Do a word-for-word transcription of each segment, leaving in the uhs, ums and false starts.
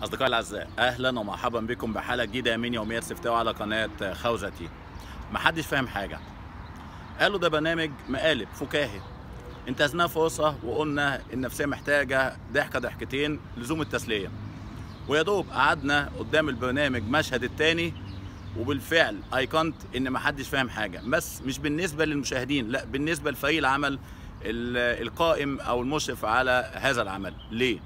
أصدقائي الأعزاء، أهلا ومرحبا بكم بحلقة جديدة من يوميات سفتاوي على قناة خوذتي. محدش فاهم حاجة. قالوا ده برنامج مقالب فكاهي، انتهزناه فرصة وقلنا النفسية محتاجة ضحكة ضحكتين لزوم التسلية، ويا دوب قعدنا قدام البرنامج مشهد التاني وبالفعل أيقنت إن محدش فاهم حاجة، بس مش بالنسبة للمشاهدين، لا بالنسبة لفريق العمل القائم أو المشرف على هذا العمل. ليه؟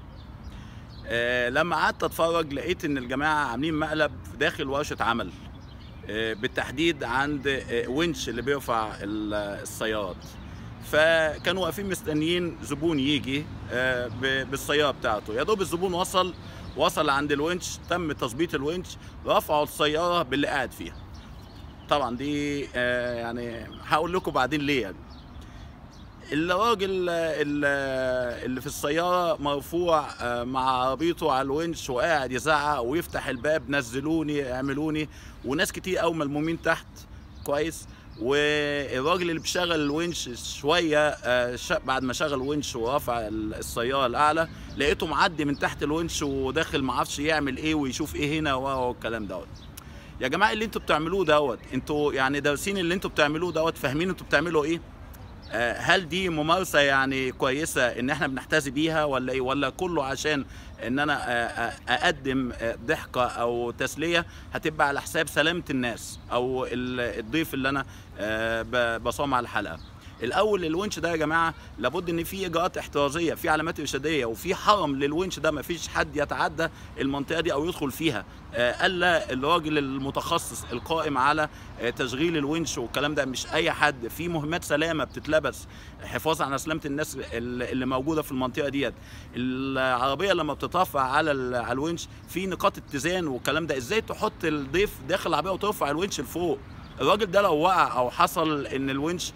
آه لما قعدت اتفرج لقيت ان الجماعه عاملين مقلب داخل ورشه عمل، آه بالتحديد عند آه ونش اللي بيرفع السيارات. فكانوا واقفين مستنيين زبون يجي آه بالسياره بتاعته. يا دوب الزبون وصل وصل عند الونش، تم تظبيط الونش، رفعوا السياره باللي قاعد فيها. طبعا دي آه يعني هقول لكم بعدين ليه. يعني الراجل اللي في السيارة مرفوع مع عربيته على الونش وقاعد يزعق ويفتح الباب نزلوني اعملوني، وناس كتير قوي ملمومين تحت كويس. والراجل اللي بيشغل الونش شوية بعد ما شغل الونش ورفع السيارة الأعلى لقيته معدي من تحت الونش وداخل معرفش يعمل ايه ويشوف ايه هنا والكلام دوت. يا جماعة اللي انتوا بتعملوه دوت، انتوا يعني دارسين اللي انتوا بتعملوه دوت، فاهمين انتوا بتعملوا ايه؟ هل دي ممارسة يعني كويسة ان احنا بنحتذي بيها ولا ايه؟ ولا كله عشان ان انا اقدم ضحكة او تسلية هتبقى على حساب سلامة الناس او الضيف اللي انا بصوم على الحلقة؟ الاول الونش ده يا جماعه لابد ان في اجراءات احترازيه، في علامات ارشاديه، وفي حرم للونش ده، ما فيش حد يتعدى المنطقه دي او يدخل فيها الا الراجل المتخصص القائم على تشغيل الونش والكلام ده. مش اي حد، في مهمات سلامه بتتلبس حفاظا على سلامه الناس اللي موجوده في المنطقه ديت. العربيه لما بتترفع على على الونش في نقاط اتزان والكلام ده. ازاي تحط الضيف داخل العربيه وترفع الونش لفوق؟ الراجل ده لو وقع او حصل ان الونش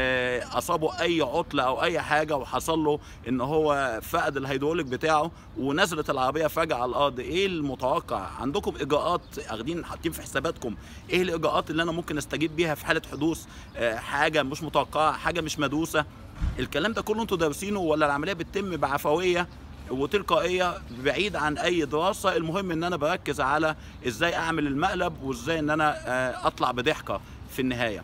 اصابه اي عطله او اي حاجه وحصل له ان هو فقد الهيدروليك بتاعه ونزلت العربيه فجاه على الارض، ايه المتوقع؟ عندكم اجراءات اخدين حاطين في حساباتكم ايه الاجراءات اللي انا ممكن استجيب بيها في حاله حدوث حاجه مش متوقعه، حاجه مش مدروسه؟ الكلام ده كله انتوا دارسينه ولا العمليه بتتم بعفويه وتلقائيه بعيد عن اي دراسه؟ المهم ان انا بركز على ازاي اعمل المقلب وازاي ان انا اطلع بضحكه في النهايه.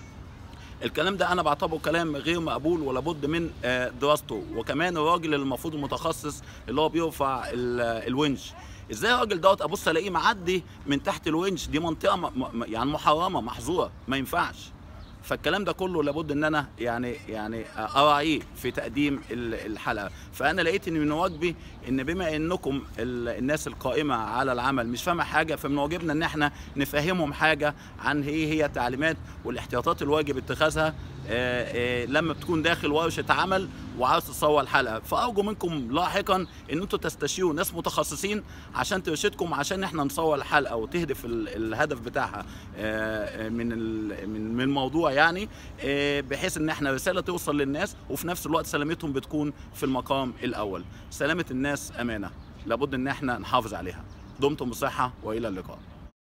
الكلام ده انا بعتبره كلام غير مقبول ولا بد من دراسته. وكمان الراجل اللي المفروض المتخصص اللي هو بيرفع الونش، ازاي الراجل دوت ابص الاقيه معدي من تحت الونش؟ دي منطقه يعني محرمه محظوره، ما ينفعش. فالكلام ده كله لابد ان انا يعني يعني اراعيه في تقديم الحلقه. فانا لقيت ان من واجبي ان بما انكم الناس القائمه على العمل مش فاهمه حاجه، فمن واجبنا ان احنا نفهمهم حاجه عن ايه هي التعليمات والاحتياطات الواجب اتخاذها لما بتكون داخل ورشه عمل وعاوز تصور الحلقه. فارجو منكم لاحقا ان انتم تستشيروا ناس متخصصين عشان ترشدكم، عشان احنا نصور الحلقه وتهدف الهدف بتاعها من من من موضوع يعني، بحيث ان احنا رساله توصل للناس وفي نفس الوقت سلامتهم بتكون في المقام الاول. سلامه الناس امانه، لابد ان احنا نحافظ عليها. دمتم بصحه والى اللقاء.